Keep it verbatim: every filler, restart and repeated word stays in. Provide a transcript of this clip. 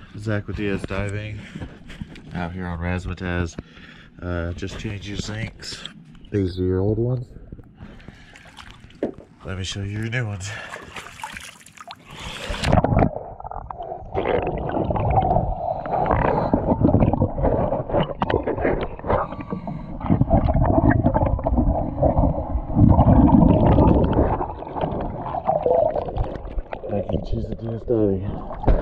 Razamataz Diving out here on Razamataz. Uh, just changed your zincs. These are your old ones. Let me show you your new ones. I can choose the D S W.